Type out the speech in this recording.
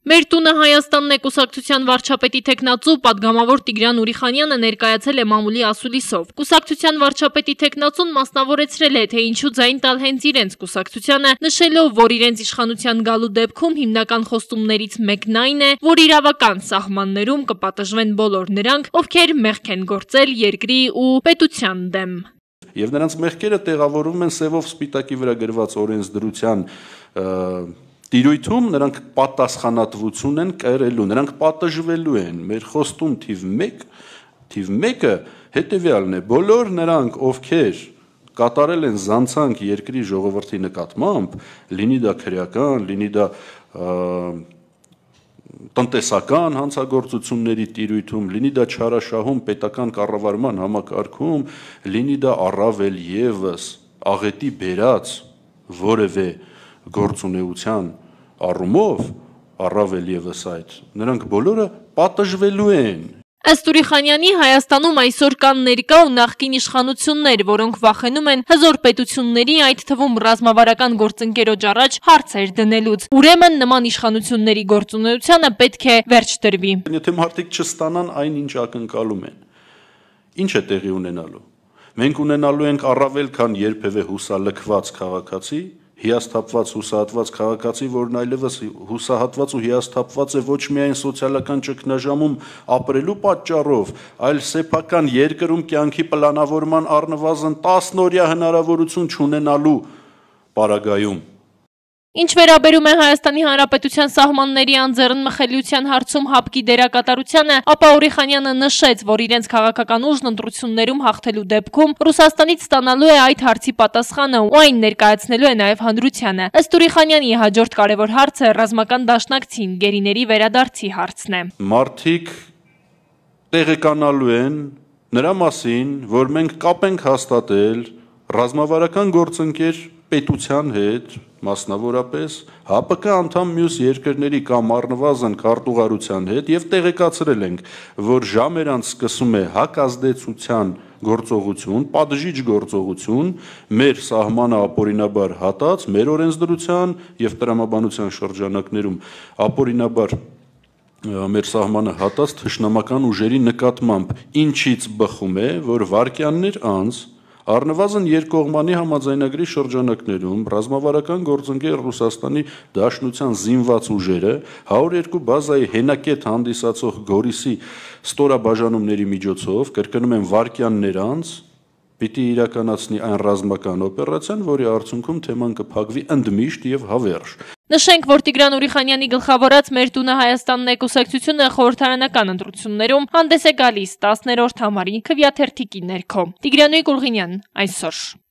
Մեր տունը Հայաստանն է կուսակցության վարչապետի թեկնածու պատգամավոր Տիգրան Ուրիխանյանը ներկայացել է մամուլի ասուլիսով։ Կուսակցության վարչապետի թեկնածուն մասնավորեցրել է, թե ինչու ձայն տալ հենց իրենց կուսակցությանը, նշելով, որ իրենց իշխանության գալու դեպքում հիմնական խոստումներից մեկն այն է, որ իրավական սահմաններում կպատժվեն բոլոր նրանք, ովքեր մեղք են գործել երկրի ու պետության դեմ։ Եվ նրանց մեղքերը տեղավորվում են սևով սպիտակի վրա գրված օրենսդրության տիրույթում, նրանք պատասխանատվություն են կրելու, նրանք պատժվելու են։ Մեր խոստում թիվ 1-ը հետևյալն է. բոլոր նրանք, ովքեր կատարել են զանցանք երկրի ժողովրդի նկատմամբ, լինի դա քրեական, լինի դա տնտեսական հանցագործությունների տիրույթում, լինի դա չարաշահում պետական կառավարման համակարգում, լինի դա առավել ևս աղետի բերած որևէ գործունեության առումով, առավել ևս այդ, նրանք բոլորը պատժվելու են։ Ըստ Ուրիխանյանի, Հայաստանում այսօր կան ներկա ու նախկին իշխանություններ, որոնք վախենում են հզոր պետությունների, այդ թվում ռազմավարական գործընկերոջ առաջ հարցեր դնելուց։ Ուրեմն նման իշխանությունների գործունեությանը պետք է վերջ դրվի։ Եթե մարդիկ չստանան այն, ինչ ակնկալում են, ինչ է տեղի ունենալու։ Մենք ունենալու ենք առավել քան երբևէ հուսալքված քաղաքացի, հիասթափված, հուսահատված քաղաքացի, որն այլևս հուսահատված ու հիասթափված է ոչ միայն սոցիալական ճգնաժամում ապրելու պատճառով, այլ սեփական երկրում կյանքի պլանավորման առնվազն 10 օրյա հնարավորություն չունենալու պարագայում։ Ինչ վերաբերում է Հայաստանի Հանրապետության սահմանների անձեռնմխելիության հարցում ՀԱՊԿ-ի դերակատարությանը, ապա Ուրիխանյանը նշեց, որ իրենց քաղաքական ուժն ընտրություններում հաղթելու դեպքում Ռուսաստանից ստանալու է այդ հարցի պատասխանը ու այն ներկայացնելու է նաև հանրությանը։ Ըստ Ուրիխանյանի, հաջորդ կարևոր հարցը ռազմական դաշնակցին գերիների վերադարձի հարցն է։ Մարդիկ տեղեկանալու են նրա մասին, որ մենք կապ ենք հաստատել ռազմավարական գործընկեր պետության հետ, մասնավորապես ՀԱՊԿ անդամ մյուս երկրների կամ առնվազն քարտուղարության հետ եւ տեղեկացրել ենք, որ ժամեր անց սկսում է հակազդեցության գործողություն, պատժիչ գործողություն, մեր սահմանը ապօրինաբար հատած, մեր օրենսդրության եւ տրամաբանության շրջանակներում ապօրինաբար մեր սահմանը հատած թշնամական ուժերի նկատմամբ, ինչից բխում է, որ վայրկյաններ անց առնվազն երկկողմանի համաձայնագրի շրջանակներում ռազմավարական գործընկեր Ռուսաստանի Դաշնության զինված ուժերը 102 բազայի հենակետ հանդիսացող Գորիսի ստորաբաժանումների միջոցով կրկնում են վայրկյաններ անց պիտի իրականացնի այն ռազմական օպերացիան, որի արդյունքում թեման կփակվի ընդմիշտ եւ հավերժ։ Նշենք, որ Տիգրան Ուրիխանյանի գլխավորած «Մեր տունը Հայաստանն է» կուսակցությունը խորհրդարանական ընտրություններում հանդես է գալիս 10-րդ համարի քվեաթերթիկի ներքո։ Տիգրան Ուրիխանյան այսօր։